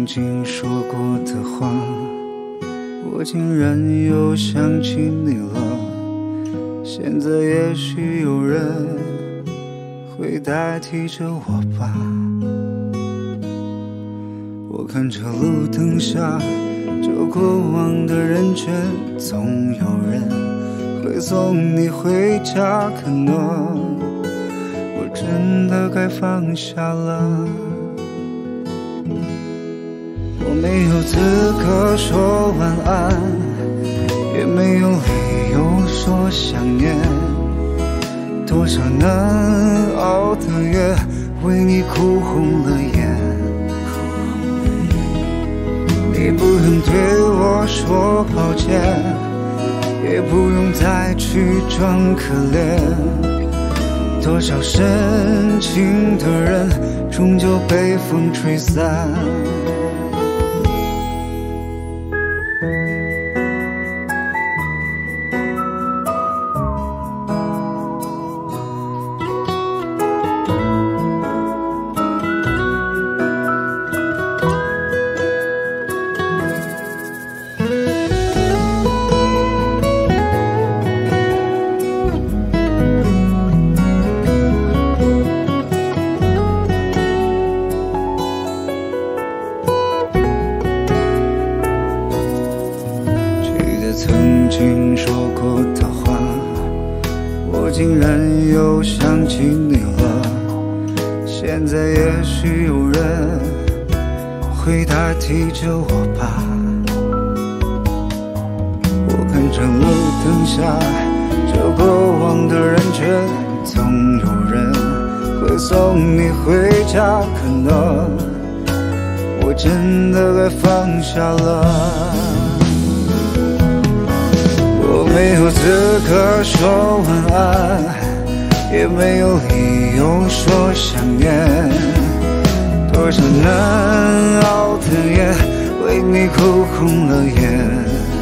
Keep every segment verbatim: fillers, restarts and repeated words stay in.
经说过的话，我竟然又想起你了。现在也许有人会代替着我吧。我看着路灯下这过往的人圈，总有人会送你回家。可能我真的该放下了。我没有资格说晚安，也没有理由说想念。多少难熬的夜，为你哭红了眼。你不用对我说抱歉，也不用再去装可怜。多少深情的人，终究被风吹散。曾经说过的话，我竟然又想起你了。现在也许有人会代替着我吧。我看着路灯下这过往的人圈，总有人会送你回家。可能我真的该放下了。我没有资格说晚安，也没有理由说想念。多少难熬的夜，为你哭红了眼。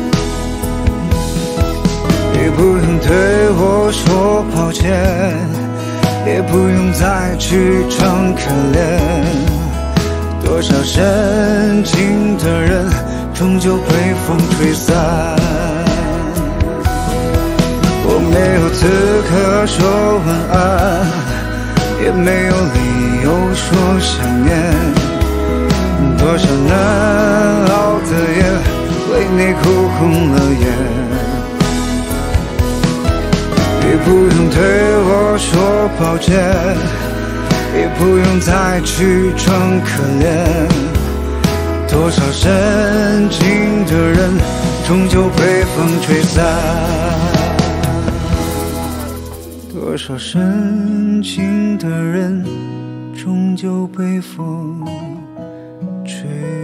你不用对我说抱歉，也不用再去装可怜。多少深情的人，终究被风吹散。我没有资格说晚安，也没有理由说想念。多少难熬的夜，为你哭红了眼。你不用对我说抱歉，也不用再去装可怜。多少深情的人，终究被风吹散。多少深情的人，终究被风吹